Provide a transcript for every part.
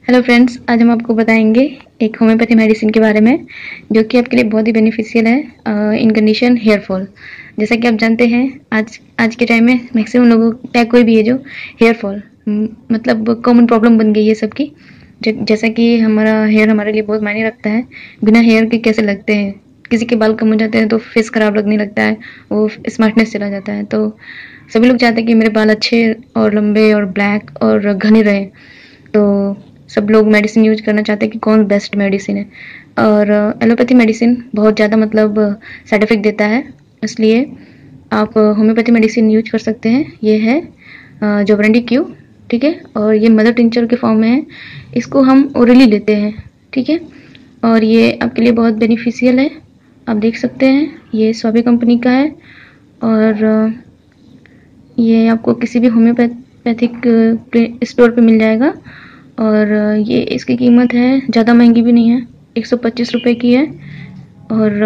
Hello friends, आज हम आपको बताएंगे एक होम्योपैथी मेडिसिन के बारे में जो कि आपके लिए बहुत ही बेनिफिशियल है इन कंडीशन हेयर फॉल। जैसा कि आप जानते हैं आज के टाइम में मैक्सिमम लोगों का कोई भी है जो हेयर फॉल मतलब कॉमन प्रॉब्लम बन गई है सबकी। जैसा कि हमारा हेयर हमारे लिए बहुत मायने रखता है। बिना हेयर के कैसे लगते हैं, किसी के बाल कम हो जाते हैं तो फेस खराब लगने लगता है, वो स्मार्टनेस चला जाता है। तो सभी लोग चाहते हैं कि मेरे बाल अच्छे और लंबे और ब्लैक और घने रहें। तो सब लोग मेडिसिन यूज करना चाहते हैं कि कौन बेस्ट मेडिसिन है। और एलोपैथी मेडिसिन बहुत ज़्यादा मतलब साइड इफेक्ट देता है, इसलिए आप होम्योपैथी मेडिसिन यूज कर सकते हैं। ये है जोबरंडी क्यू, ठीक है। और ये मदर टिंचर के फॉर्म में है, इसको हम ओरली लेते हैं, ठीक है। और ये आपके लिए बहुत बेनिफिशियल है। आप देख सकते हैं ये स्वाबी कंपनी का है। और ये आपको किसी भी होम्योपैथिक स्टोर पे मिल जाएगा। और ये इसकी कीमत है, ज़्यादा महंगी भी नहीं है, 125 रुपये की है। और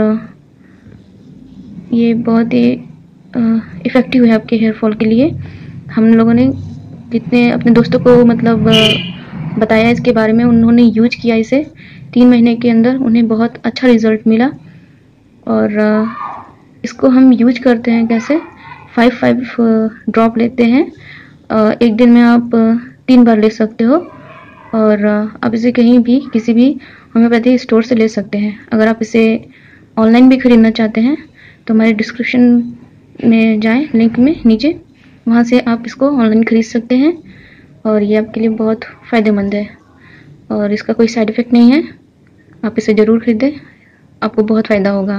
ये बहुत ही इफ़ेक्टिव है आपके हेयर फॉल के लिए। हम लोगों ने जितने अपने दोस्तों को मतलब बताया इसके बारे में, उन्होंने यूज किया इसे 3 महीने के अंदर, उन्हें बहुत अच्छा रिजल्ट मिला। और इसको हम यूज करते हैं कैसे, 5 ड्रॉप लेते हैं। एक दिन में आप 3 बार ले सकते हो। और आप इसे कहीं भी किसी भी होम्योपैथी स्टोर से ले सकते हैं। अगर आप इसे ऑनलाइन भी खरीदना चाहते हैं तो हमारे डिस्क्रिप्शन में जाएं, लिंक में नीचे, वहाँ से आप इसको ऑनलाइन खरीद सकते हैं। और ये आपके लिए बहुत फ़ायदेमंद है और इसका कोई साइड इफ़ेक्ट नहीं है। आप इसे ज़रूर खरीदें, आपको बहुत फ़ायदा होगा।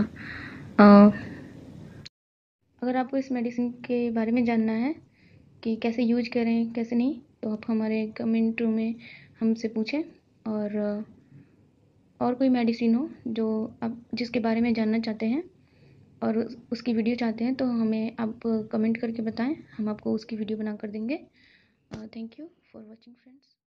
अगर आपको इस मेडिसिन के बारे में जानना है कि कैसे यूज करें कैसे नहीं, तो आप हमारे कमेंट में हमसे पूछें। और कोई मेडिसिन हो जो आप जिसके बारे में जानना चाहते हैं और उसकी वीडियो चाहते हैं, तो हमें आप कमेंट करके बताएं, हम आपको उसकी वीडियो बना कर देंगे। Thank you for watching friends.